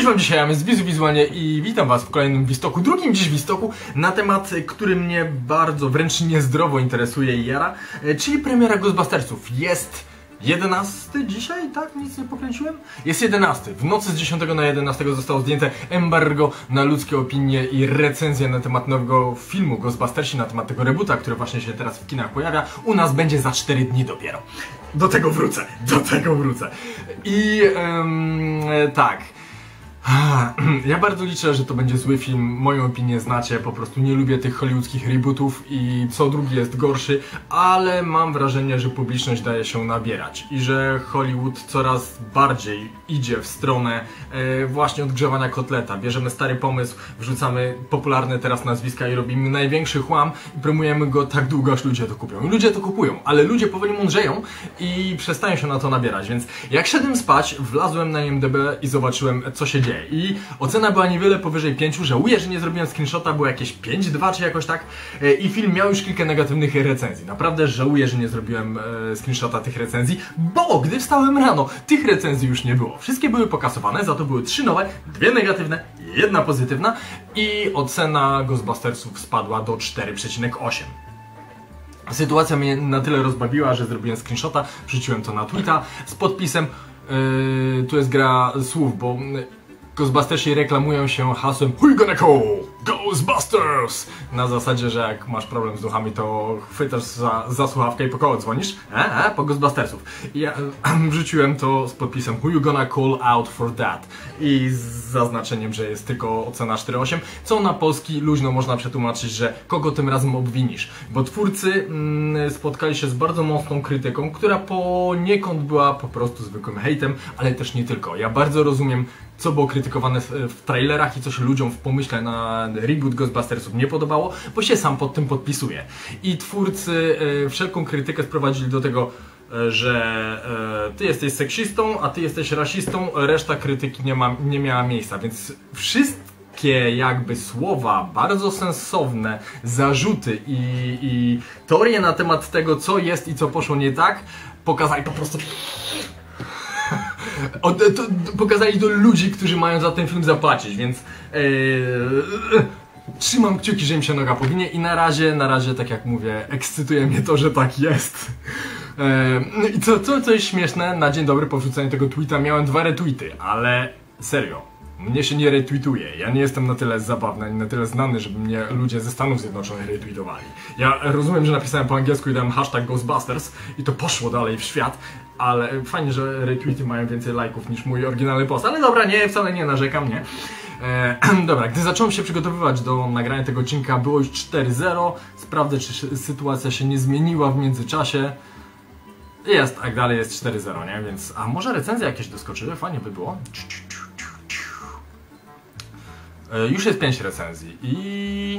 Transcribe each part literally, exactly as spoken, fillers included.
wam dzisiaj, ja z Wizu Wizualnie i witam was w kolejnym Wistoku, drugim dziś Wistoku na temat, który mnie bardzo, wręcz niezdrowo interesuje i jara, czyli premiera Ghostbustersów. Jest jedenasty dzisiaj, tak? Nic nie pokręciłem? Jest jedenasty. W nocy z dziesiątego na jedenastego zostało zdjęte embargo na ludzkie opinie i recenzje na temat nowego filmu Ghostbustersi, na temat tego rebota, który właśnie się teraz w kinach pojawia. U nas będzie za cztery dni dopiero. Do tego wrócę, do tego wrócę. I um, tak. Ja bardzo liczę, że to będzie zły film, moją opinię znacie, po prostu nie lubię tych hollywoodzkich rebootów i co drugi jest gorszy, ale mam wrażenie, że publiczność daje się nabierać i że Hollywood coraz bardziej idzie w stronę e, właśnie odgrzewania kotleta. Bierzemy stary pomysł, wrzucamy popularne teraz nazwiska i robimy największy chłam i promujemy go tak długo, aż ludzie to kupią. I ludzie to kupują, ale ludzie powoli mądrzeją i przestają się na to nabierać, więc jak szedłem spać, wlazłem na I M D B i zobaczyłem, co się dzieje. I ocena była niewiele powyżej pięciu, żałuję, że nie zrobiłem screenshota, było jakieś pięć dwa czy jakoś tak i film miał już kilka negatywnych recenzji. Naprawdę żałuję, że nie zrobiłem e, screenshota tych recenzji, bo gdy wstałem rano, tych recenzji już nie było. Wszystkie były pokasowane, za to były trzy nowe, dwie negatywne, jedna pozytywna i ocena Ghostbustersów spadła do cztery przecinek osiem. Sytuacja mnie na tyle rozbawiła, że zrobiłem screenshota, wrzuciłem to na tweeta z podpisem. Yy, tu jest gra słów, bo Ghostbustersi reklamują się hasłem Who you gonna call? Ghostbusters! Na zasadzie, że jak masz problem z duchami, to chwytasz za, za słuchawkę i po koło dzwonisz. E, e, po Ghostbustersów. I ja e, wrzuciłem to z podpisem Who you gonna call out for that? I z zaznaczeniem, że jest tylko ocena cztery osiem, co na polski luźno można przetłumaczyć, że kogo tym razem obwinisz. Bo twórcy mm, spotkali się z bardzo mocną krytyką, która poniekąd była po prostu zwykłym hejtem, ale też nie tylko. Ja bardzo rozumiem, co było krytykowane w, w trailerach i co się ludziom w pomyśle na reboot Ghostbustersów nie podobało, bo się sam pod tym podpisuje. I twórcy e, wszelką krytykę sprowadzili do tego, e, że e, ty jesteś seksistą, a ty jesteś rasistą, reszta krytyki nie, ma, nie miała miejsca, więc wszystkie jakby słowa, bardzo sensowne zarzuty i, i teorie na temat tego, co jest i co poszło nie tak, pokazali po prostu... O, to, to, pokazali do ludzi, którzy mają za ten film zapłacić, więc ee, trzymam kciuki, że im się noga powinie i na razie, na razie, tak jak mówię, ekscytuje mnie to, że tak jest. E, I co, co, co jest śmieszne, na dzień dobry po wrzuceniu tego tweeta miałem dwa retweety, ale serio, mnie się nie retweetuje. Ja nie jestem na tyle zabawny, ani na tyle znany, żeby mnie ludzie ze Stanów Zjednoczonych retweetowali. Ja rozumiem, że napisałem po angielsku i dałem hashtag Ghostbusters i to poszło dalej w świat, ale fajnie, że retweety mają więcej lajków niż mój oryginalny post, ale dobra, nie, wcale nie narzekam, nie. E, dobra, gdy zacząłem się przygotowywać do nagrania tego odcinka, było już cztery zero. Sprawdzę, czy sytuacja się nie zmieniła w międzyczasie. Jest, tak dalej jest cztery zero, nie, więc... A może recenzje jakieś doskoczyły? Fajnie by było. E, już jest pięć recenzji i...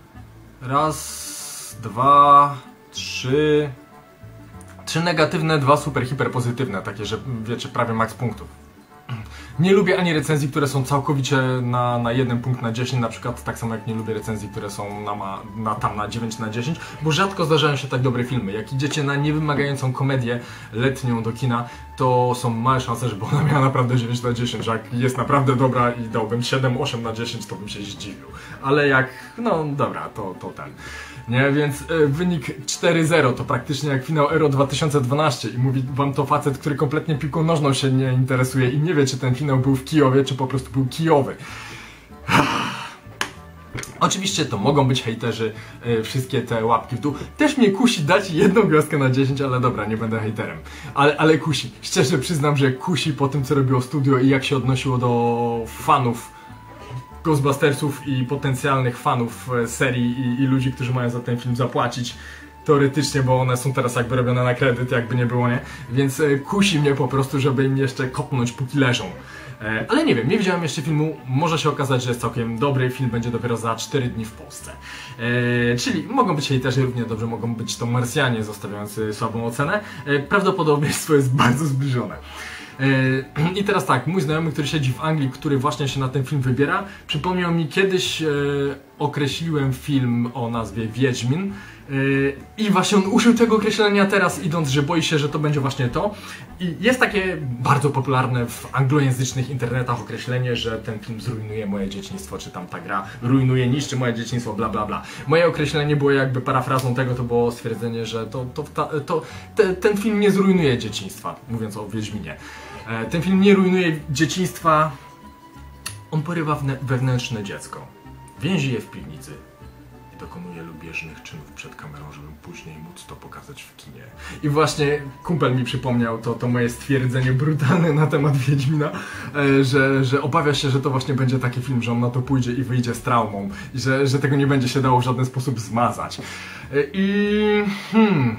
Raz, dwa, trzy... Trzy negatywne, dwa super, hiper pozytywne, takie, że wiecie, prawie maks punktów. Nie lubię ani recenzji, które są całkowicie na, na jeden punkt na dziesięć, na przykład tak samo jak nie lubię recenzji, które są na, na, tam na dziewięć na dziesięć, bo rzadko zdarzają się tak dobre filmy. Jak idziecie na niewymagającą komedię letnią do kina, to są małe szanse, żeby ona miała naprawdę dziewięć na dziesięć. Jak jest naprawdę dobra i dałbym siedem osiem na dziesięć, to bym się zdziwił. Ale jak, no dobra, to, to ten. Nie, więc y, wynik cztery zero to praktycznie jak finał Euro dwa tysiące dwanaście i mówi wam to facet, który kompletnie piłką nożną się nie interesuje i nie wie, czy ten finał był w Kijowie, czy po prostu był kijowy. Oczywiście to mogą być hejterzy, y, wszystkie te łapki w dół. Też mnie kusi dać jedną gwiazdkę na dziesięć, ale dobra, nie będę hejterem. Ale, ale kusi. Szczerze przyznam, że kusi po tym, co robiło studio i jak się odnosiło do fanów Ghostbustersów i potencjalnych fanów serii i, i ludzi, którzy mają za ten film zapłacić teoretycznie, bo one są teraz jakby robione na kredyt, jakby nie było, nie? Więc e, kusi mnie po prostu, żeby im jeszcze kopnąć póki leżą. E, ale nie wiem, nie widziałem jeszcze filmu, może się okazać, że jest całkiem dobry, film będzie dopiero za cztery dni w Polsce. E, czyli mogą być hejterzy, równie dobrze mogą być to Marsjanie zostawiający słabą ocenę. E, prawdopodobieństwo jest bardzo zbliżone. I teraz tak, mój znajomy, który siedzi w Anglii, który właśnie się na ten film wybiera, przypomniał mi kiedyś określiłem film o nazwie Wiedźmin yy, i właśnie on użył tego określenia teraz, idąc, że boi się, że to będzie właśnie to. I jest takie bardzo popularne w anglojęzycznych internetach określenie, że ten film zrujnuje moje dzieciństwo, czy tam ta gra rujnuje, niszczy moje dzieciństwo, bla bla bla. Moje określenie było jakby parafrazą tego, to było stwierdzenie, że to, to, to, to te, ten film nie zrujnuje dzieciństwa, mówiąc o Wiedźminie. E, ten film nie rujnuje dzieciństwa, on porywa wewnętrzne dziecko. Więzi je w piwnicy i dokonuje lubieżnych czynów przed kamerą, żeby później móc to pokazać w kinie. I właśnie kumpel mi przypomniał to, to moje stwierdzenie brutalne na temat Wiedźmina, e, że, że obawia się, że to właśnie będzie taki film, że on na to pójdzie i wyjdzie z traumą, i że, że tego nie będzie się dało w żaden sposób zmazać. E, I... Hmm...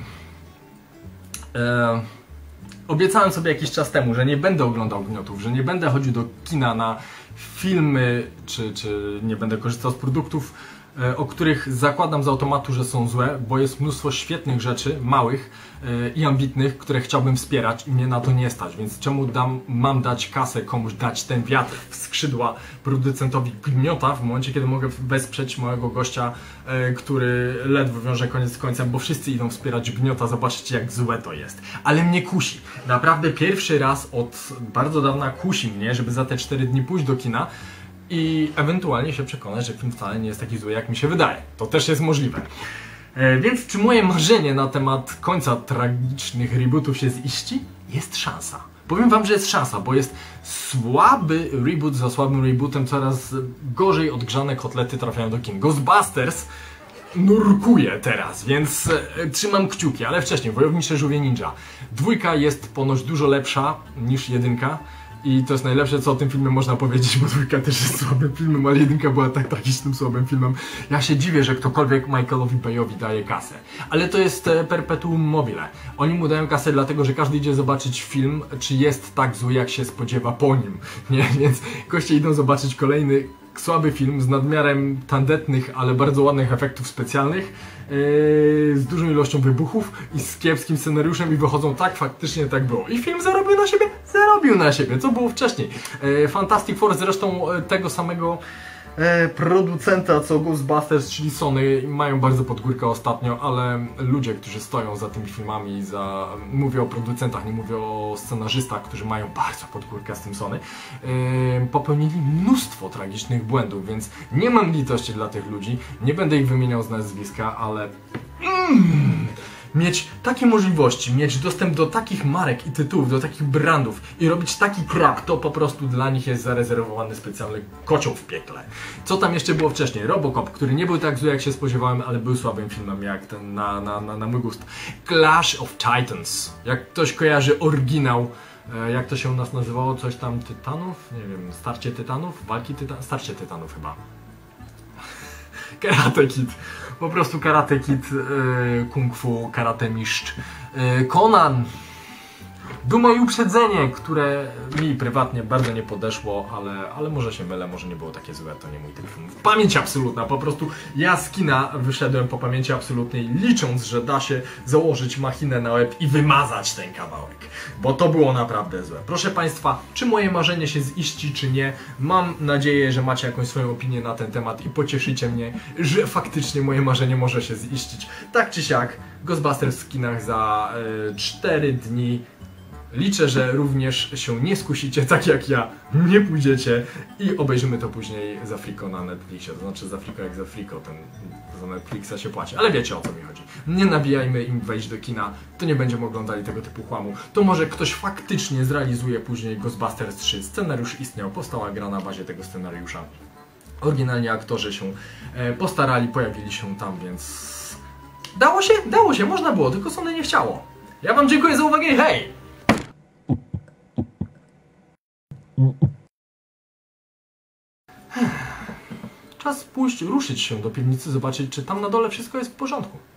E, Obiecałem sobie jakiś czas temu, że nie będę oglądał Gniotów, że nie będę chodził do kina na filmy, czy, czy nie będę korzystał z produktów, e, o których zakładam z automatu, że są złe, bo jest mnóstwo świetnych rzeczy, małych e, i ambitnych, które chciałbym wspierać i mnie na to nie stać, więc czemu dam, mam dać kasę komuś, dać ten wiatr w skrzydła producentowi Gniota w momencie, kiedy mogę wesprzeć małego gościa, e, który ledwo wiąże koniec z końcem, bo wszyscy idą wspierać Gniota, zobaczcie jak złe to jest. Ale mnie kusi. Naprawdę pierwszy raz od bardzo dawna kusi mnie, żeby za te cztery dni pójść do kina i ewentualnie się przekonać, że film wcale nie jest taki zły, jak mi się wydaje. To też jest możliwe. E, więc czy moje marzenie na temat końca tragicznych rebootów się ziści? Jest szansa. Powiem wam, że jest szansa, bo jest słaby reboot za słabym rebootem, coraz gorzej odgrzane kotlety trafiają do kin. Ghostbusters nurkuje teraz, więc e, trzymam kciuki, ale wcześniej Wojownicze Żółwie Ninja. Dwójka jest ponoć dużo lepsza niż jedynka i to jest najlepsze, co o tym filmie można powiedzieć, bo dwójka też jest słabym filmem, ale jedynka była tak tragicznym słabym filmem. Ja się dziwię, że ktokolwiek Michaelowi Bayowi daje kasę. Ale to jest e, perpetuum mobile. Oni mu dają kasę dlatego, że każdy idzie zobaczyć film, czy jest tak zły, jak się spodziewa po nim. Nie? Więc goście idą zobaczyć kolejny słaby film z nadmiarem tandetnych, ale bardzo ładnych efektów specjalnych, yy, z dużą ilością wybuchów i z kiepskim scenariuszem i wychodzą tak, faktycznie tak było. I film zarobił na siebie? Zarobił na siebie, co było wcześniej. Yy, Fantastic Four zresztą yy, tego samego E, producenta co Ghostbusters, czyli Sony, mają bardzo pod górkę ostatnio, ale ludzie, którzy stoją za tymi filmami, za... mówię o producentach, nie mówię o scenarzystach, którzy mają bardzo pod górkę z tym Sony, e, popełnili mnóstwo tragicznych błędów, więc nie mam litości dla tych ludzi, nie będę ich wymieniał z nazwiska, ale... Mm, mieć takie możliwości, mieć dostęp do takich marek i tytułów, do takich brandów i robić taki crap, to po prostu dla nich jest zarezerwowany specjalny kocioł w piekle. Co tam jeszcze było wcześniej? Robocop, który nie był tak zły, jak się spodziewałem, ale był słabym filmem, jak ten na, na, na, na mój gust. Clash of Titans. Jak ktoś kojarzy oryginał, e, jak to się u nas nazywało? Coś tam Tytanów? Nie wiem, Starcie Tytanów? Walki Tytanów? Starcie Tytanów chyba. Karate Kid. Po prostu Karate Kid, yy, Kung Fu, Karate Mistrz, yy, Conan. Duma i Uprzedzenie, które mi prywatnie bardzo nie podeszło, ale, ale może się mylę, może nie było takie złe, to nie mój typ film. Pamięć absolutna, po prostu ja z kina wyszedłem po pamięci absolutnej, licząc, że da się założyć machinę na łeb i wymazać ten kawałek, bo to było naprawdę złe. Proszę Państwa, czy moje marzenie się ziści, czy nie? Mam nadzieję, że macie jakąś swoją opinię na ten temat i pocieszycie mnie, że faktycznie moje marzenie może się ziścić. Tak czy siak, Ghostbusters w kinach za yy, cztery dni. Liczę, że również się nie skusicie, tak jak ja, nie pójdziecie i obejrzymy to później za friko na Netflixie. To znaczy za friko jak za friko, ten za Netflixa się płaci, ale wiecie o co mi chodzi. Nie nabijajmy im wejść do kina, to nie będziemy oglądali tego typu chłamu. To może ktoś faktycznie zrealizuje później Ghostbusters trzy. Scenariusz istniał, powstała gra na bazie tego scenariusza. Oryginalnie aktorzy się e, postarali, pojawili się tam, więc... Dało się? Dało się, można było, tylko Sony nie chciało. Ja wam dziękuję za uwagę i hej! Czas pójść, ruszyć się do piwnicy, zobaczyć, czy tam na dole wszystko jest w porządku.